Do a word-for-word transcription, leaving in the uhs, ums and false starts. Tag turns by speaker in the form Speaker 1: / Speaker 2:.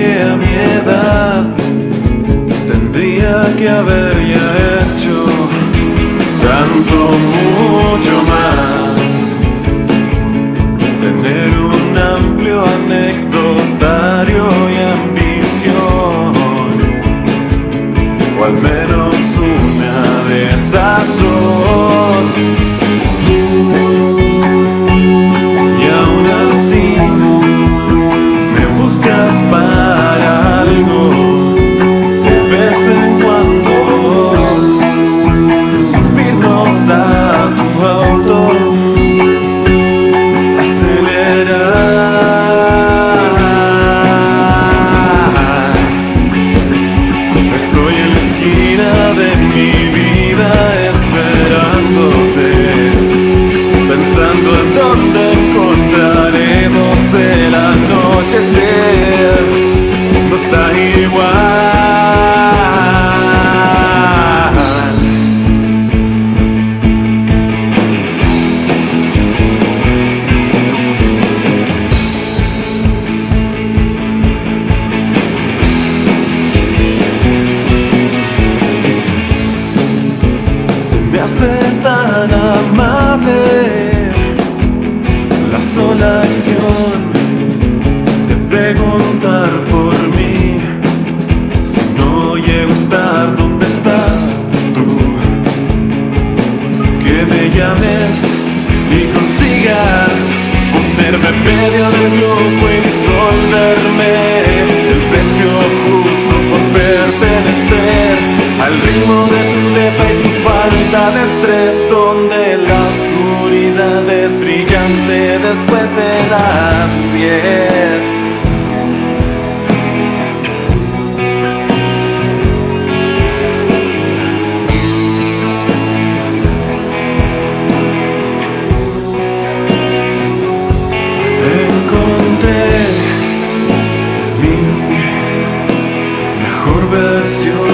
Speaker 1: que a mi edad tendría que haber ya hecho tanto, mucho más. Tener un amplio anecdotario y ambición, o al menos una de esas dos. Y aún así me buscas para algo de vez en cuando, subirnos a tu auto, estoy en la esquina de mi vida esperándote, pensando en dónde encontraremos el anochecer. No está igual. Me hace tan amable la sola acción de preguntar por mí. Si no llego a estar donde estás tú, que me llames y consigas ponerme en medio del grupo y disolverme el precio justo por pertenecer al ritmo de tu depa y su falta de estrés, donde la oscuridad es brillante después de las diez. Encontré mi mejor versión.